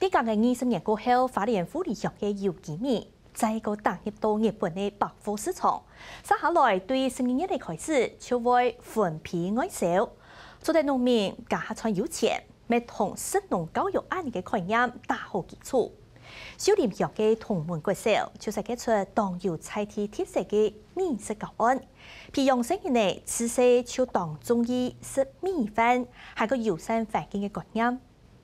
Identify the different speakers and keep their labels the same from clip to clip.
Speaker 1: 呢個嘅20年過後，花蓮婦女學嘅有機米再個打入到日本嘅百貨市場，接下來對成年人嚟開始就會分批外銷。做啲農民家下才有錢，咪同食農教育案嘅概念打好基礎。小林學嘅同門國小就是結出當有菜地特色嘅美食教案，培養成人嚟自細就當中意食米飯，係個友善環境嘅概念。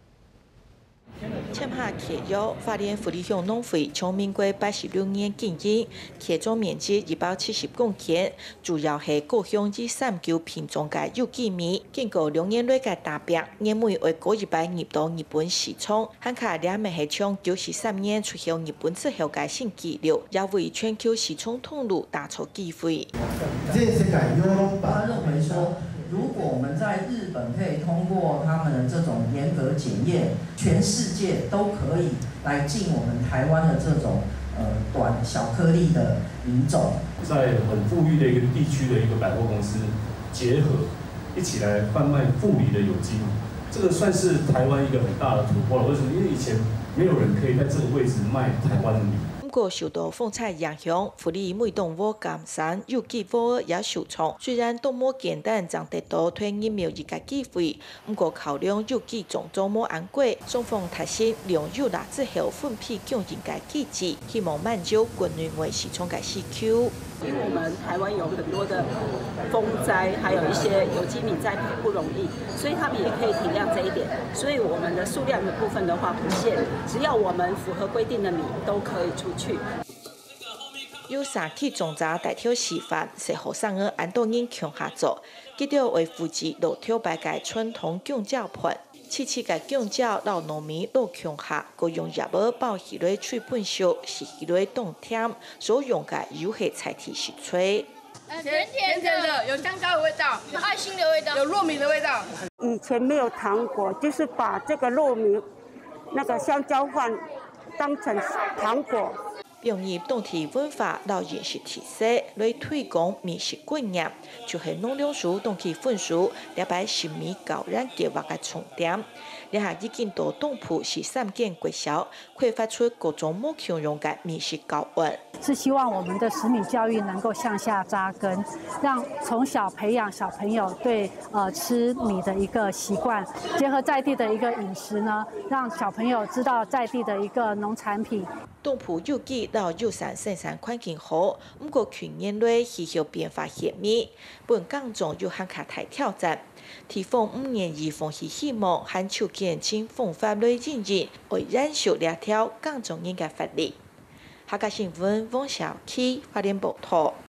Speaker 2: 簽下契約，花蓮福利鄉農會從民國86年經營，契總面積270公頃，主要係各鄉以39品種嘅有機米。經過2年內嘅打拼，年尾為過100入到日本市場，漢卡兩名係從93年出口日本之後嘅新紀錄，也為全球市場通路打出機會。
Speaker 3: 這是改優吧？他認為說，如果我們在日本可以通過他們的這種嚴格檢驗，全世界都可以來進我們台灣的這種短小顆粒的米種。
Speaker 4: 在很富裕的一個地區的一個百貨公司結合，一起來販賣婦女的有機米，這個算是台灣一個很大的突破了。為什麼？因為以前沒有人可以在這個位置賣台灣的米。
Speaker 2: 不過受到風采影響，福利每棟窩減產，有機窩也受創。雖然動物簡單，將得到推疫苗一個機會，不過考量有機種種冇安過，雙方達成兩有辣之後分批供應嘅機制，希望滿足國內外市場嘅需求。
Speaker 5: 因為我們台灣有很多的風災，還有一些有機米栽培不容易，所以他們也可以體諒這一點。所以我們的數量的部分的話不限，只要我們符合規定的米都可以出去。
Speaker 2: 有3期種扎大條示範，是學生兒按到人強下做，記得為負責落條白嘅傳統供教盤。次嘅供教老農民落強下，個用葉兒包起來吹半熟，是起來凍甜，所用嘅有係菜體食脆。
Speaker 6: 甜的，有香蕉的味道，有愛心的味道，有糯米的味道。
Speaker 7: 以前沒有糖果，就是把這個糯米、那個香蕉飯當成糖果。
Speaker 2: 融入當地文化、老飲食特色，來推廣美食觀念，就係農糧署當地分署兩百10米高燃計劃嘅重點。然後已經到東埔是3間國小，開發出各種冇強用嘅美食教案。
Speaker 8: 是希望我們的食米教育能夠向下扎根，讓從小培養小朋友對吃米的一個習慣，結合在地的一個飲食呢，讓小朋友知道在地的一個農產品。
Speaker 2: 東埔有機到友善生產環境好，不過去年內氣候變化嚴密，本港中有很卡大挑戰。提防5年以風氣希望和條件請方法來應用，為燃燒兩條港中人嘅法律。客家新聞汪小琪花蓮報道。